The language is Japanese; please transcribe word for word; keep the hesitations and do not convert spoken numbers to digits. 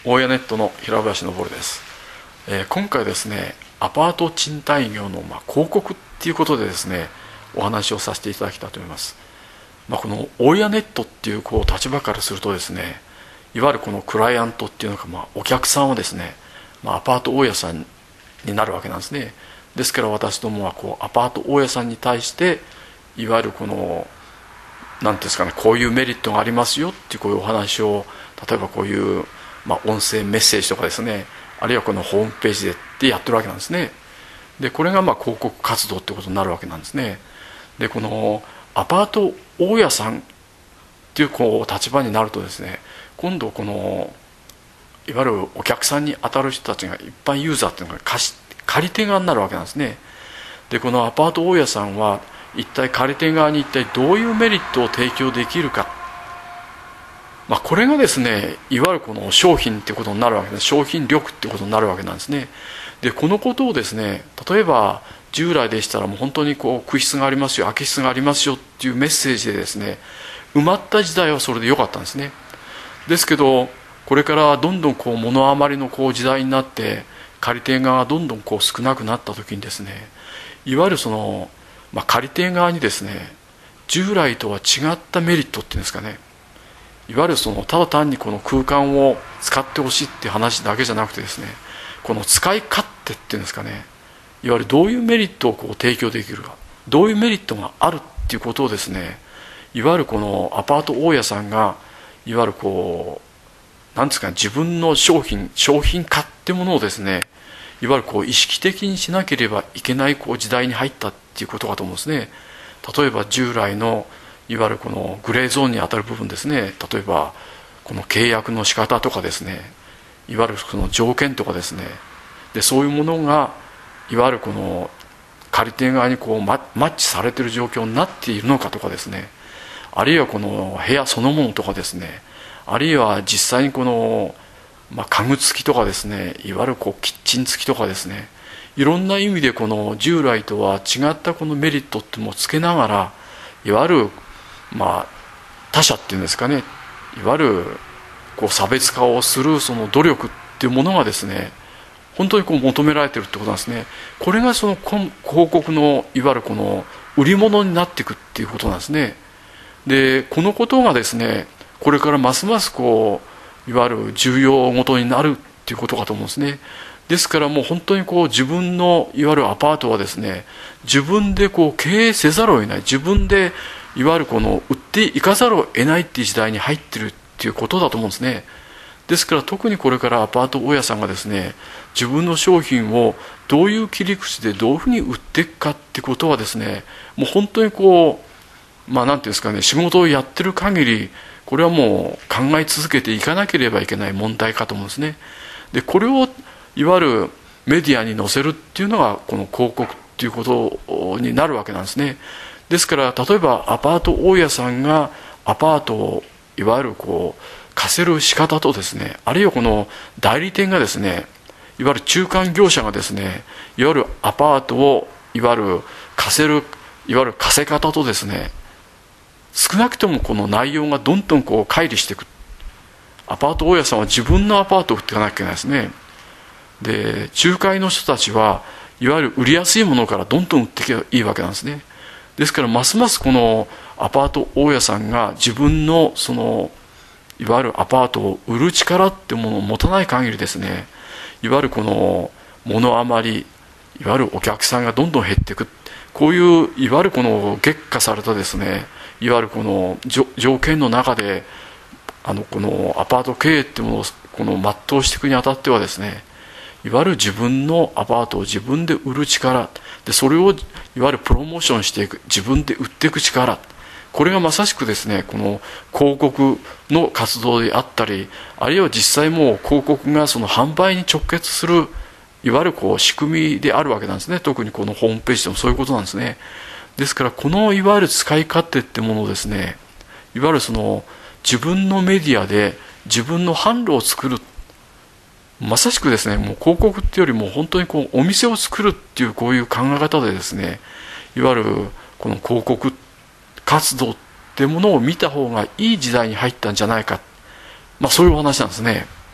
大家ネットの平林昇です、えー、今回ですねアパート賃貸業のまあ広告っていうことでですねお話をさせていただきたいと思います。まあ、この大家ネットっていうこう立場からするとですね、いわゆるこのクライアントっていうのがまあお客さんはですね、まあ、アパート大家さんになるわけなんですね。ですから私どもはこうアパート大家さんに対していわゆるこの何ていうんですかね、こういうメリットがありますよっていうこういうお話を例えばこういうまあ音声メッセージとかですね、あるいはこのホームページでってやってるわけなんですね。でこれがまあ広告活動ってことになるわけなんですね。でこのアパート大家さんっていうこう立場になるとですね、今度このいわゆるお客さんに当たる人たちが一般ユーザーっていうのが貸し借り手側になるわけなんですね。でこのアパート大家さんは一体借り手側に一体どういうメリットを提供できるか、まあ、これがですねいわゆるこの商品っていうことになるわけです。商品力っていうことになるわけなんですね。でこのことをですね、例えば従来でしたらもう本当にこう空室がありますよ、空き室がありますよっていうメッセージでですね埋まった時代はそれでよかったんですね。ですけどこれからどんどんこう物余りのこう時代になって借り手側がどんどんこう少なくなった時にですね、いわゆるその、まあ、借り手側にですね従来とは違ったメリットっていうんですかね、いわゆるそのただ単にこの空間を使ってほしいっていう話だけじゃなくてですね、この使い勝手っていうんですかね、いわゆるどういうメリットをこう提供できるか、どういうメリットがあるっていうことをですね、いわゆるこのアパート大家さんがいわゆるこうなんですかね、自分の商品商品化っていうものをですね、いわゆるこう意識的にしなければいけないこう時代に入ったっていうことかと思うんですね。例えば従来のいわゆるこのグレーゾーンに当たる部分ですね、例えばこの契約の仕方とかですね、いわゆるその条件とかですね、でそういうものがいわゆるこの借り手側にこうマッチされている状況になっているのかとかですね、あるいはこの部屋そのものとかですね、あるいは実際にこの、まあ、家具付きとかですね、いわゆるこうキッチン付きとかですね、いろんな意味でこの従来とは違ったこのメリットっていうのをつけながら、いわゆるまあ他者っていうんですかね、いわゆるこう差別化をするその努力っていうものがですね本当にこう求められているってことなんですね。これがその広告のいわゆるこの売り物になっていくっていうことなんですね。でこのことがですねこれからますますこういわゆる重要ごとになるっていうことかと思うんですね。ですからもう本当にこう自分のいわゆるアパートはですね自分でこう経営せざるを得ない、自分でいわゆるこの売っていかざるを得ないっていう時代に入ってるっていうことだと思うんですね。ですから特にこれからアパート大家さんがですね自分の商品をどういう切り口でどういうふうに売っていくかってことはですね、もう本当にこうまあ何ていうんですかね、仕事をやってる限りこれはもう考え続けていかなければいけない問題かと思うんですね。でこれをいわゆるメディアに載せるっていうのがこの広告っていうことになるわけなんですね。ですから例えばアパート大家さんがアパートをいわゆるこう貸せる仕方とですね、あるいはこの代理店がですね、いわゆる中間業者がですね、いわゆるアパートをいわゆる貸せるいわゆる貸せ方とですね、少なくともこの内容がどんどんこう乖離していく。アパート大家さんは自分のアパートを売っていかなきゃいけないですね。で仲介の人たちはいわゆる売りやすいものからどんどん売っていけばいいわけなんですね。ですからますますこのアパート大家さんが自分のそのいわゆるアパートを売る力ってものを持たない限りですね、いわゆるこの物余り、いわゆるお客さんがどんどん減っていく、こういういわゆるこの激化されたですね、いわゆるこの条件の中であのこのアパート経営っていうものをこの全うしていくにあたってはですね、いわゆる自分のアパートを自分で売る力で、それをいわゆるプロモーションしていく、自分で売っていく力、これがまさしくですねこの広告の活動であったり、あるいは実際もう広告がその販売に直結するいわゆるこう仕組みであるわけなんですね。特にこのホームページでもそういうことなんですね。ですからこのいわゆる使い勝手ってものをですね、いわゆるその自分のメディアで自分の販路を作る、まさしくですねもう広告っていうよりも本当にこうお店を作るっていうこういう考え方でですね、いわゆるこの広告活動ってものを見た方がいい時代に入ったんじゃないか、まあそういうお話なんですね。